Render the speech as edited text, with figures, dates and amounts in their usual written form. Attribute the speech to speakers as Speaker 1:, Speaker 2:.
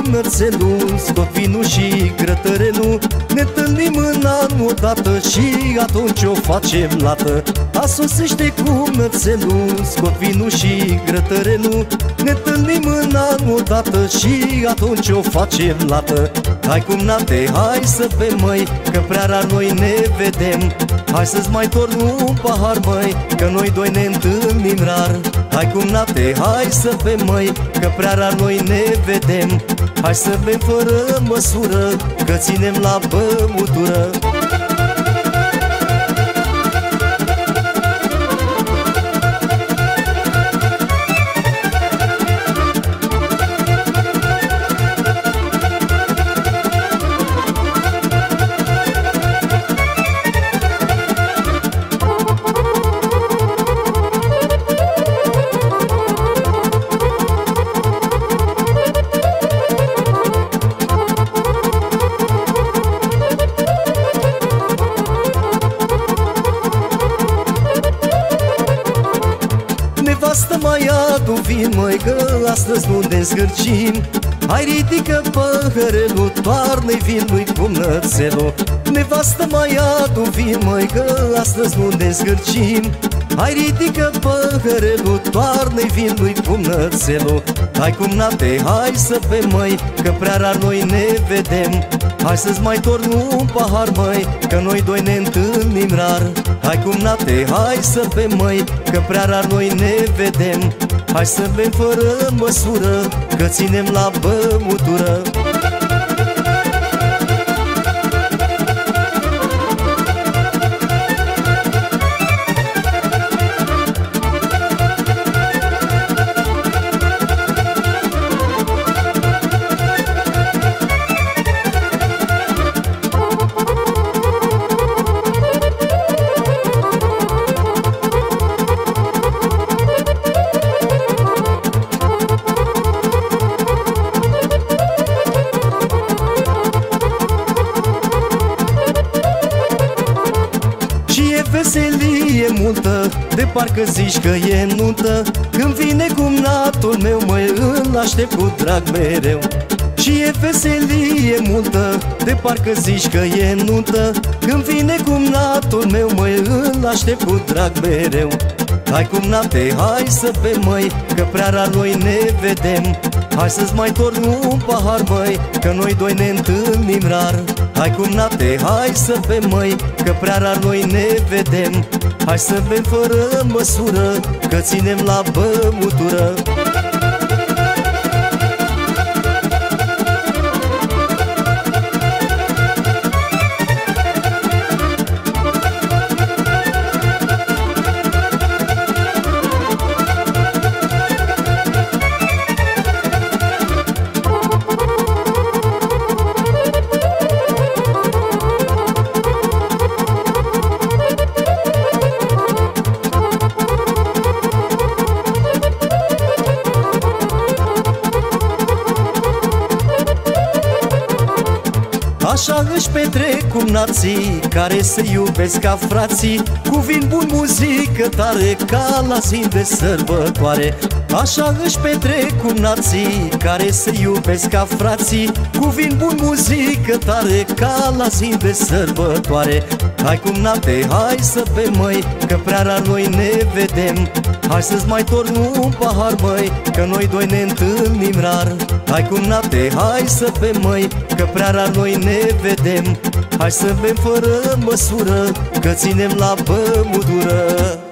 Speaker 1: mărțelul, scot vinul și grătărelul. Ne întâlnim în an odată și atunci o facem lată. Asosește cu mărțelul, scot vinul și grătărelul. Ne întâlnim în an odată și atunci o facem lată. Hai cum nate, hai să bem, măi, că prea rar noi ne vedem. Hai să-ți mai torn un pahar, măi, că noi doi ne întâlnim rar. Hai cum nate, hai să bem, măi, că prea rar noi ne vedem. Hai să bem fără măsură, că ținem la băutură. Nevastă, mai adu vin, măi, că astăzi nu ne zgârcim. Hai ridică păhărelul, toarnă-i vinului cu mărțelul. Nevastă, mai adu vin, măi, că astăzi nu ne zgârcim. Hai ridică păhărelul, toarnă-i vinului cu mărțelul. Hai cum nate, hai să bem, măi, că prea rar noi ne vedem. Hai să-ți mai torn un pahar, măi, că noi doi ne întâlnim rar. Hai cum nate, hai să bem, măi, că prea rar noi ne vedem. Hai să bem fără măsură, că ținem la băutură. Veselie multă, de parcă zici că e nuntă. Când vine cumnatul meu, măi, îl aștept cu drag mereu. Și e veselie multă, de parcă zici că e nuntă. Când vine cumnatul meu, măi, îl aștept cu drag mereu. Hai cum nate, hai să bem, măi, că prea rar noi ne vedem. Hai să-ți mai torn un pahar, măi, că noi doi ne întâlnim rar. Hai cum nate, hai să bem, măi, că prea rar noi ne vedem. Hai să bem fără măsură, că ținem la băutură. Așa își petrec cumnații, care se iubesc ca frații, cu vin bun, muzică tare, ca la zi de sărbătoare. Așa își petrec cumnații, care se iubesc ca frații, cu vin bun, muzică tare, ca la zi de sărbătoare. Hai cum nate, hai să bem, măi, că prea rar noi ne vedem. Hai să-ți mai torn un pahar, măi, că noi doi ne întâlnim rar. Hai cum nate, hai să bem, măi, că prea rar noi ne vedem. Hai să bem fără măsură, că ținem la băutură.